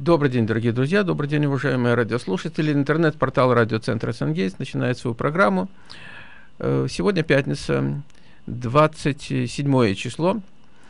Добрый день, дорогие друзья, добрый день, уважаемые радиослушатели. Интернет-портал радиоцентра «Сангейтс» начинает свою программу. Сегодня пятница, 27 число,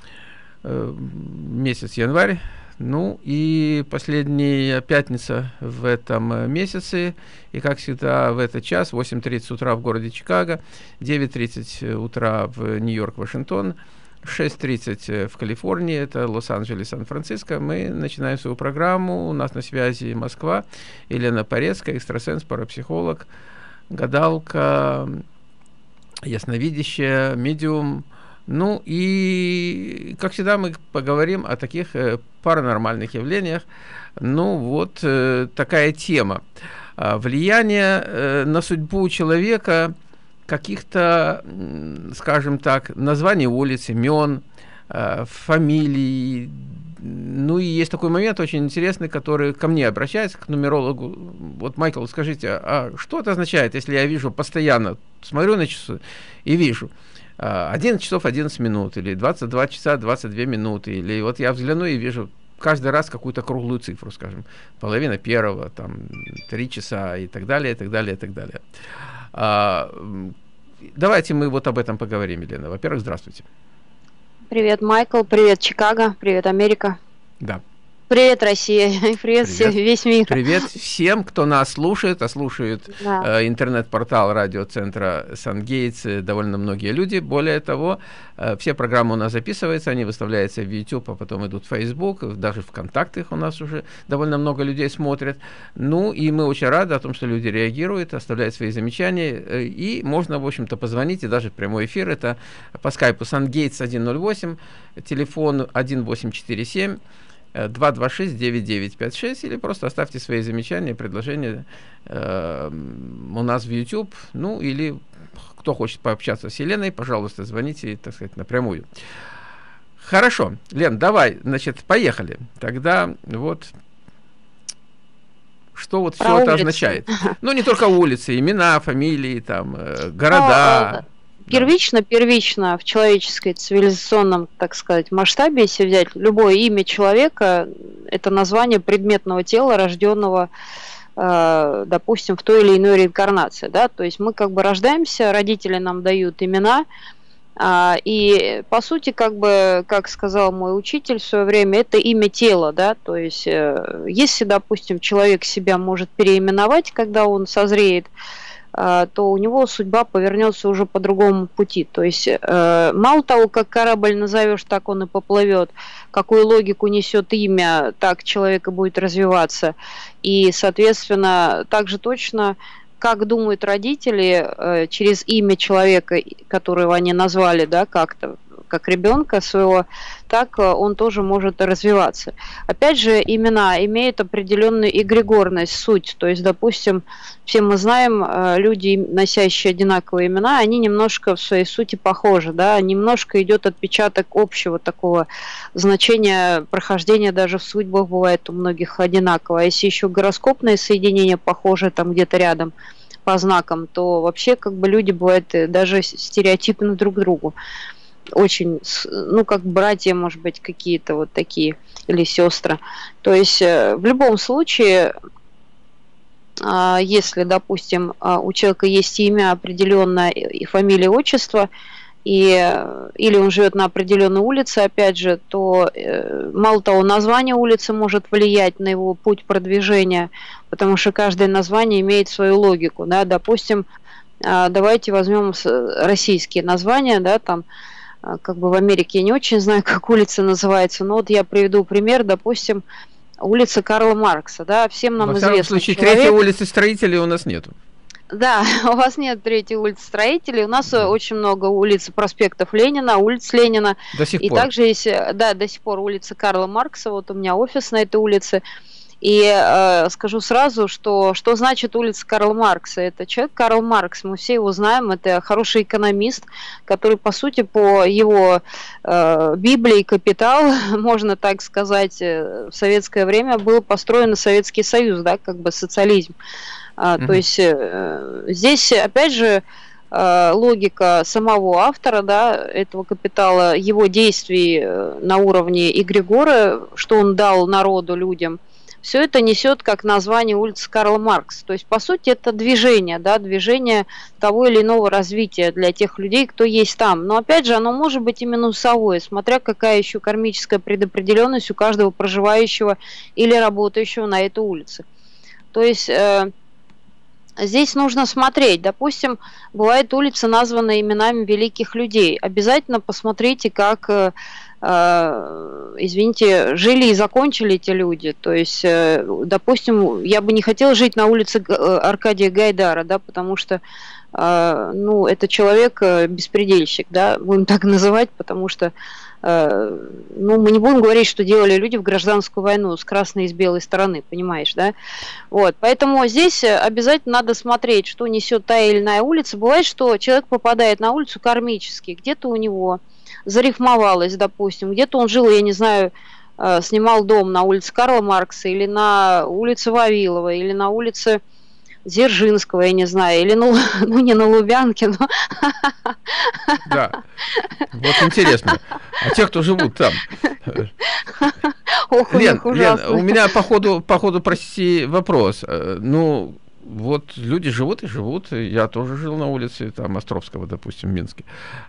месяц январь. Ну и последняя пятница в этом месяце. И, как всегда, в этот час, 8:30 утра в городе Чикаго, 9:30 утра в Нью-Йорк, Вашингтон, 6:30 в Калифорнии, это Лос-Анджелес, Сан-Франциско. Мы начинаем свою программу. У нас на связи Москва. Елена Порецкая, экстрасенс, парапсихолог, гадалка, ясновидящая, медиум. Ну и, как всегда, мы поговорим о таких паранормальных явлениях. Ну вот такая тема. Влияние на судьбу человека каких-то, скажем так, названий улиц, имен, фамилий. Ну и есть такой момент очень интересный, который ко мне обращается, к нумерологу. Вот, Майкл, скажите, а что это означает, если я вижу постоянно, смотрю на часы и вижу 11 часов 11 минут, или 22 часа 22 минуты, или вот я взгляну и вижу каждый раз какую-то круглую цифру, скажем, половина первого, там, 3 часа и так далее, и так далее, и так далее. Давайте мы вот об этом поговорим, Елена. Во-первых, здравствуйте. Привет, Майкл, привет, Чикаго, привет, Америка. Да. Привет, Россия, привет, весь мир. Привет всем, кто нас слушает, а слушает интернет-портал радиоцентра «Сангейтс» довольно многие люди. Более того, все программы у нас записываются, они выставляются в YouTube, а потом идут в Facebook, даже в ВКонтакте у нас уже довольно много людей смотрят. Ну, и мы очень рады о том, что люди реагируют, оставляют свои замечания, и можно, в общем-то, позвонить, и даже в прямой эфир. Это по скайпу «Сангейтс 108», телефон 1847 226-9956, или просто оставьте свои замечания, предложения у нас в YouTube. Ну, или кто хочет пообщаться с Еленой, пожалуйста, звоните, так сказать, напрямую. Хорошо, Лен, давай, значит, поехали. Тогда вот, что вот все это означает? Ну, не только улицы, имена, фамилии, там, города. Первично в человеческой цивилизационном, так сказать, масштабе, если взять любое имя человека, это название предметного тела, рожденного, допустим, в той или иной реинкарнации, да, то есть мы как бы рождаемся, родители нам дают имена, и по сути, как бы, как сказал мой учитель в свое время, это имя тела, да, то есть если, допустим, человек себя может переименовать, когда он созреет, то у него судьба повернется уже по другому пути. То есть мало того, как корабль назовешь, так он и поплывет, какую логику несет имя, так человек и будет развиваться. И, соответственно, также точно, как думают родители, через имя человека, которого они назвали, да, как-то, как ребенка своего, так он тоже может развиваться. Опять же, имена имеют определенную эгрегорность, суть. То есть, допустим, все мы знаем, люди, носящие одинаковые имена, они немножко в своей сути похожи, да, немножко идет отпечаток общего такого значения прохождения, даже в судьбах бывает у многих одинаково. А если еще гороскопные соединения похожи там где-то рядом по знакам, то вообще как бы люди бывают даже стереотипны друг к другу. Очень, ну, как братья, может быть, какие-то вот такие, или сестры. То есть в любом случае, если, допустим, у человека есть имя определенное, и фамилия, отчество, или он живет на определенной улице, опять же, то мало того, название улицы может влиять на его путь продвижения, потому что каждое название имеет свою логику, да, допустим, давайте возьмем российские названия, да, там, как бы в Америке я не очень знаю, как улица называется, но вот я приведу пример, допустим, улица Карла Маркса, да, всем нам известно. В всяком случае, третьей улицы Строителей у нас нету. Да, у вас нет третьей улицы Строителей, у нас очень много улиц, проспектов Ленина, улиц Ленина. До сих пор. И также есть, да, до сих пор улица Карла Маркса, вот у меня офис на этой улице. И скажу сразу, что значит улица Карла Маркса. Это человек Карл Маркс, мы все его знаем, это хороший экономист, который, по сути, по его Библии «Капитал», можно так сказать, в советское время был построен Советский Союз, да, как бы социализм. То есть здесь, опять же, логика самого автора, да, этого «Капитала», его действий на уровне эгрегора, что он дал народу, людям, все это несет как название улицы Карла Маркса. То есть, по сути, это движение, да, движение того или иного развития для тех людей, кто есть там. Но, опять же, оно может быть и минусовое, смотря какая еще кармическая предопределенность у каждого проживающего или работающего на этой улице. То есть... Здесь нужно смотреть. Допустим, бывает улица, названа именами великих людей. Обязательно посмотрите, как, извините, жили и закончили эти люди. То есть, допустим, я бы не хотела жить на улице Аркадия Гайдара, да, потому что, ну, это человек беспредельщик, да, будем так называть, потому что, ну, мы не будем говорить, что делали люди в гражданскую войну с красной и с белой стороны, понимаешь, да? Вот, поэтому здесь обязательно надо смотреть, что несет та или иная улица. Бывает, что человек попадает на улицу кармически, где-то у него зарифмовалось, допустим, где-то он жил, я не знаю, снимал дом на улице Карла Маркса или на улице Вавилова, или на улице Дзержинского, я не знаю, или ну не на Лубянке, но... Да, вот интересно. А те, кто живут там? Ох, Лен, у меня по ходу, прости, вопрос. Ну, вот люди живут и живут. Я тоже жил на улице там Островского, допустим, в Минске.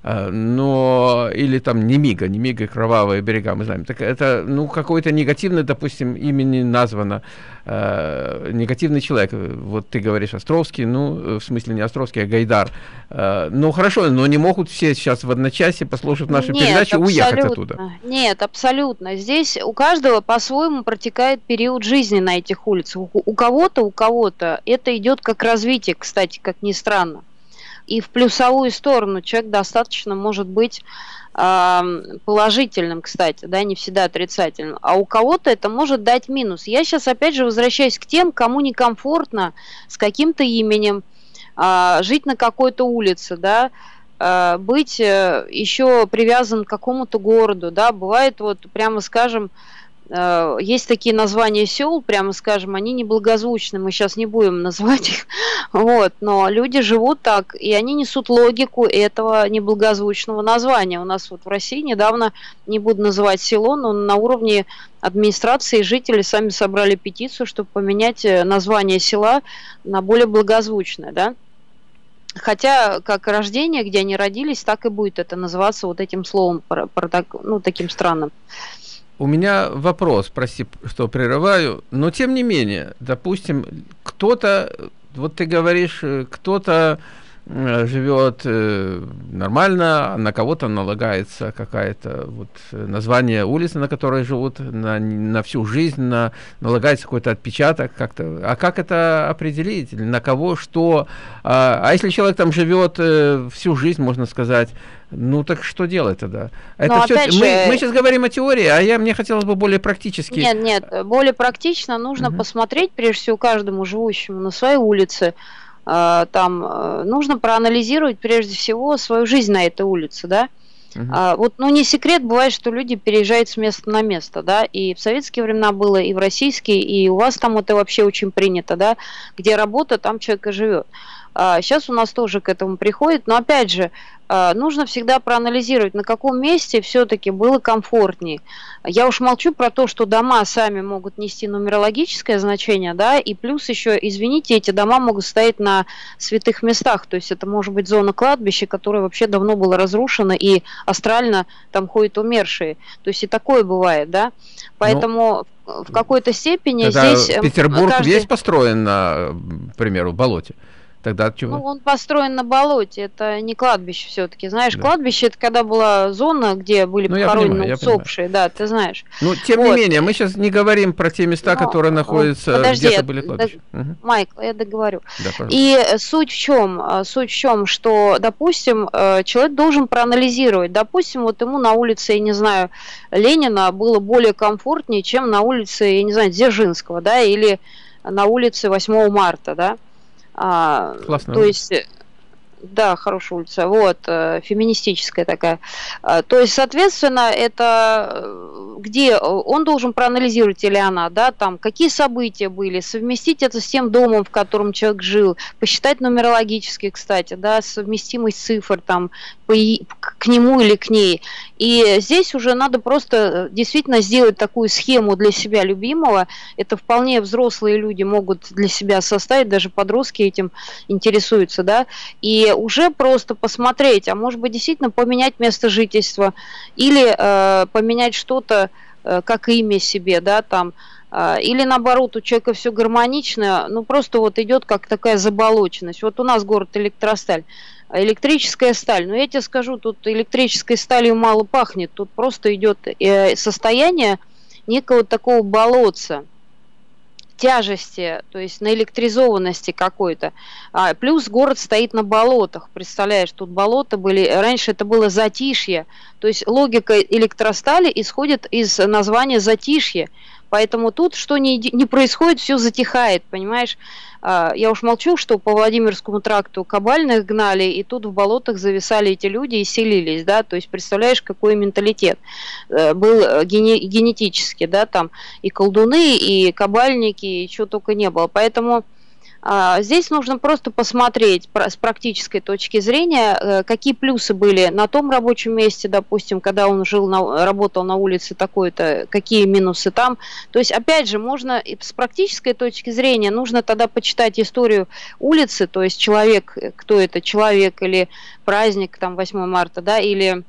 Но или там Немига, Кровавые берега, мы знаем. Так это, ну, какой-то негативный, допустим, имени названо. Негативный человек. Вот ты говоришь Островский, ну, в смысле не Островский, а Гайдар. Ну, хорошо, но не могут все сейчас в одночасье послушать нашу передачу и уехать оттуда. Нет, абсолютно. Здесь у каждого по-своему протекает период жизни на этих улицах. У кого-то это идет как развитие, кстати, как ни странно. И в плюсовую сторону человек достаточно может быть положительным, кстати, да, не всегда отрицательным, а у кого-то это может дать минус. Я сейчас опять же возвращаюсь к тем, кому некомфортно с каким-то именем жить на какой-то улице, да, быть еще привязан к какому-то городу, да, бывает вот, прямо скажем, есть такие названия сел, прямо скажем, они неблагозвучны, мы сейчас не будем называть их, вот, но люди живут так, и они несут логику этого неблагозвучного названия. У нас вот в России недавно, не буду называть село, но на уровне администрации жители сами собрали петицию, чтобы поменять название села на более благозвучное, да. Хотя, как рождение, где они родились, так и будет это называться вот этим словом, ну, таким странным. У меня вопрос, прости, что прерываю, но тем не менее, допустим, кто-то, вот ты говоришь, кто-то живет нормально, а на кого-то налагается какая-то вот название улицы, на которой живут на всю жизнь, налагается какой-то отпечаток как-то. А как это определить? На кого, что? А если человек там живет всю жизнь, можно сказать, ну так что делать тогда? Это все, мы сейчас говорим о теории, а мне хотелось бы более практически. Нет, более практично нужно посмотреть, прежде всего, каждому живущему на своей улице. Там нужно проанализировать прежде всего свою жизнь на этой улице, да. Вот, ну, не секрет, бывает, что люди переезжают с места на место, да, и в советские времена было, и в российские, и у вас там это вообще очень принято, да, где работа, там человек и живет. Сейчас у нас тоже к этому приходит, но опять же, нужно всегда проанализировать, на каком месте все-таки было комфортнее. Я уж молчу про то, что дома сами могут нести нумерологическое значение, да, и плюс еще, извините, эти дома могут стоять на святых местах, то есть это может быть зона кладбища, которая вообще давно была разрушена, и астрально там ходят умершие, то есть и такое бывает, да, поэтому в какой-то степени здесь... Петербург весь построен на, к примеру, болоте. Тогда чего? Ну, он построен на болоте, это не кладбище все-таки. Знаешь, да. Кладбище это когда была зона, где были похоронены усопшие, да, ты знаешь. Ну, тем не менее, мы сейчас не говорим про те места, которые находятся, где-то были кладбища. Майкл, я договорю. Да, и суть в чем? Суть в чем, что, допустим, человек должен проанализировать. Допустим, вот ему на улице, я не знаю, Ленина было более комфортнее, чем на улице, я не знаю, Дзержинского, да, или на улице 8 марта, да. То есть, да, хорошая улица, вот, феминистическая такая. То есть, соответственно, это где он должен проанализировать, или она, да, там, какие события были, совместить это с тем домом, в котором человек жил, посчитать нумерологически, кстати, да, совместимость цифр, там, к нему или к ней. И здесь уже надо просто действительно сделать такую схему для себя любимого. Это вполне взрослые люди могут для себя составить, даже подростки этим интересуются, да, и уже просто посмотреть, а может быть действительно поменять место жительства или поменять что-то, как имя себе, да, там, или наоборот, у человека все гармонично, ну просто вот идет как такая заболоченность. Вот у нас город Электросталь, электрическая сталь. Но я тебе скажу, тут электрической сталью мало пахнет, тут просто идет состояние некого такого болотца, тяжести, то есть наэлектризованности какой-то. Плюс город стоит на болотах. Представляешь, тут болота были. Раньше это было затишье. То есть логика электростали исходит из названия затишье. Поэтому тут что не происходит, все затихает, понимаешь? Я уж молчу, что по Владимирскому тракту кабальных гнали, и тут в болотах зависали эти люди и селились, да, то есть представляешь, какой менталитет был генетически, да, там и колдуны, и кабальники, и чего только не было. Поэтому здесь нужно просто посмотреть с практической точки зрения, какие плюсы были на том рабочем месте, допустим, когда он работал на улице такой-то, какие минусы там. То есть, опять же, можно с практической точки зрения, нужно тогда почитать историю улицы, то есть человек, кто это, человек или праздник, там, 8 марта, да, или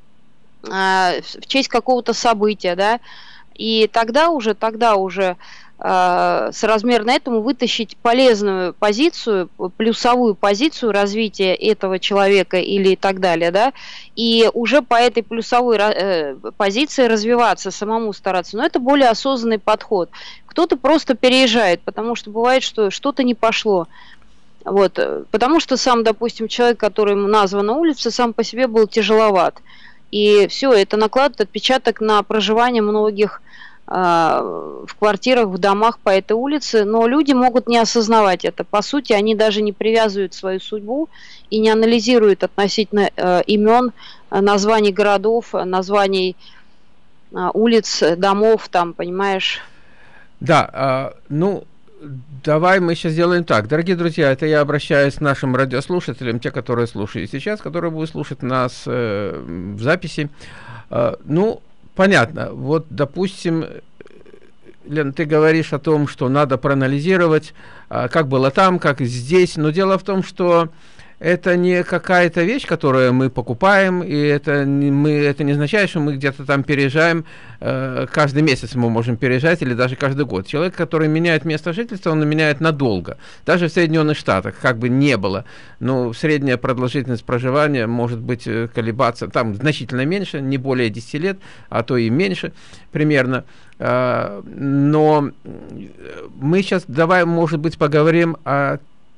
в честь какого-то события, да, и тогда уже соразмерно этому вытащить полезную позицию, плюсовую позицию развития этого человека или так далее, да, и уже по этой плюсовой позиции развиваться, самому стараться. Но это более осознанный подход. Кто-то просто переезжает, потому что бывает, что что-то не пошло. Вот, потому что сам, допустим, человек, которому названа улица, сам по себе был тяжеловат. И все, это накладывает отпечаток на проживание многих в квартирах, в домах по этой улице, но люди могут не осознавать это. По сути, они даже не привязывают свою судьбу и не анализируют относительно имен, названий городов, названий улиц, домов, там, понимаешь? Да, ну, давай мы сейчас сделаем так. Дорогие друзья, это я обращаюсь к нашим радиослушателям, те, которые слушают сейчас, которые будут слушать нас в записи. Ну, понятно. Вот, допустим, Лен, ты говоришь о том, что надо проанализировать, как было там, как здесь. Но дело в том, что это не какая-то вещь, которую мы покупаем, и это не означает, что мы где-то там переезжаем, каждый месяц мы можем переезжать, или даже каждый год. Человек, который меняет место жительства, он меняет надолго. Даже в Соединенных Штатах, как бы не было, но средняя продолжительность проживания может быть колебаться, там значительно меньше, не более 10 лет, а то и меньше примерно. Но мы сейчас, давай, может быть, поговорим о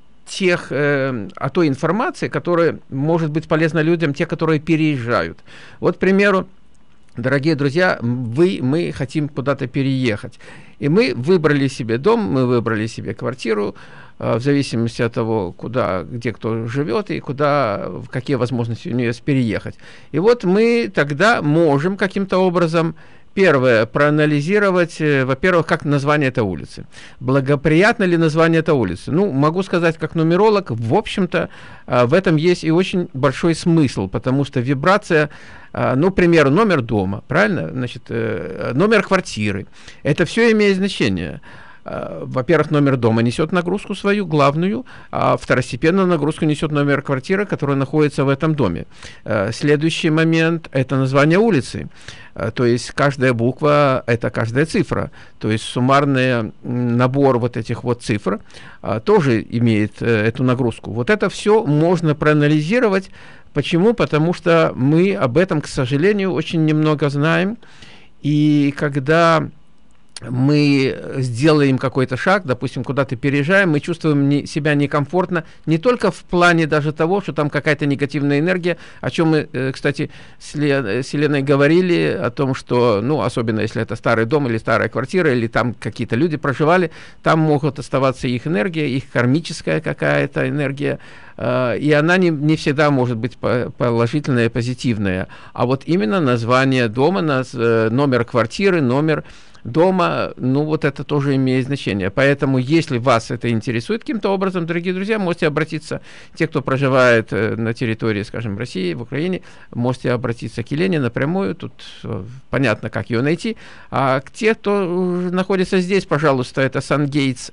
той информации, которая может быть полезна людям, те, которые переезжают. Вот, к примеру, дорогие друзья, мы хотим куда-то переехать. И мы выбрали себе дом, мы выбрали себе квартиру, в зависимости от того, где кто живет и в какие возможности у нее есть переехать. И вот мы тогда можем каким-то образом, первое, проанализировать, во-первых, как название этой улицы. Благоприятно ли название этой улицы? Ну, могу сказать, как нумеролог, в общем-то, в этом есть и очень большой смысл, потому что вибрация, ну, к примеру, номер дома, правильно? Значит, номер квартиры. Это все имеет значение. Во-первых, номер дома несет нагрузку свою, главную, а второстепенную нагрузку несет номер квартиры, которая находится в этом доме. Следующий момент – это название улицы. То есть каждая буква – это каждая цифра. То есть суммарный набор вот этих вот цифр тоже имеет эту нагрузку. Вот это все можно проанализировать. Почему? Потому что мы об этом, к сожалению, очень немного знаем. И когда мы сделаем какой-то шаг, допустим, куда-то переезжаем, мы чувствуем себя некомфортно, не только в плане даже того, что там какая-то негативная энергия, о чем мы, кстати, с Еленой говорили, о том, что, ну, особенно если это старый дом или старая квартира, или там какие-то люди проживали, там могут оставаться их энергия, их кармическая какая-то энергия, и она не всегда может быть положительная и позитивная. А вот именно название дома, номер квартиры, номер дома, ну вот это тоже имеет значение. Поэтому, если вас это интересует каким-то образом, дорогие друзья, можете обратиться, те, кто проживает на территории, скажем, России, в Украине, можете обратиться к Елене напрямую, тут понятно, как ее найти. А те, кто находится здесь, пожалуйста, это SunGates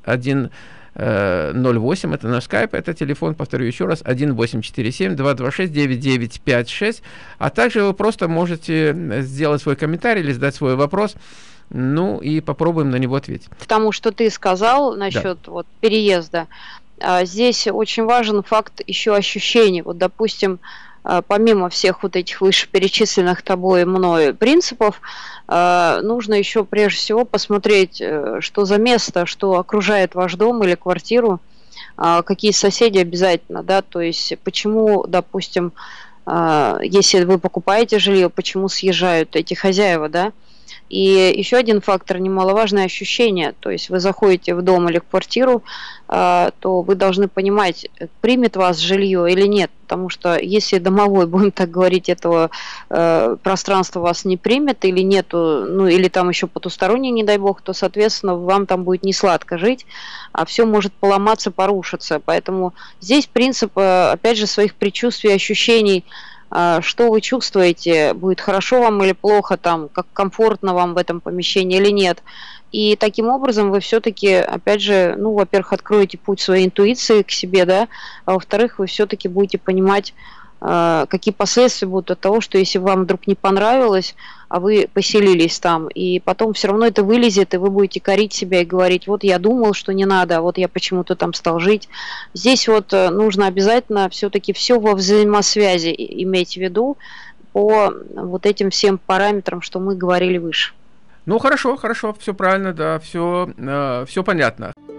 108, это наш скайп, это телефон, повторю еще раз, 1847-226-9956, а также вы просто можете сделать свой комментарий или задать свой вопрос. Ну, и попробуем на него ответить. К тому, что ты сказал насчет вот переезда, здесь очень важен факт еще ощущений. Вот, допустим, помимо всех вот этих вышеперечисленных тобой и мной принципов, нужно еще прежде всего посмотреть, что за место, что окружает ваш дом или квартиру, какие соседи обязательно, да, то есть почему, допустим, если вы покупаете жилье, почему съезжают эти хозяева, да. И еще один фактор немаловажное ощущение, то есть вы заходите в дом или в квартиру, то вы должны понимать, примет вас жилье или нет, потому что если домовой, будем так говорить, этого пространства вас не примет или нету, ну или там еще потусторонний, не дай бог, то, соответственно, вам там будет не сладко жить, а все может поломаться, порушиться. Поэтому здесь принцип, опять же, своих предчувствий, ощущений, что вы чувствуете, будет хорошо вам или плохо, там, как комфортно вам в этом помещении или нет. И таким образом вы все-таки, опять же, ну, во-первых, откроете путь своей интуиции к себе, да, а во-вторых, вы все-таки будете понимать, какие последствия будут от того, что если вам вдруг не понравилось, а вы поселились там, и потом все равно это вылезет, и вы будете корить себя и говорить, вот я думал, что не надо, а вот я почему-то там стал жить. Здесь вот нужно обязательно все-таки все во взаимосвязи иметь в виду по вот этим всем параметрам, что мы говорили выше. Ну, хорошо, все правильно, да, все понятно.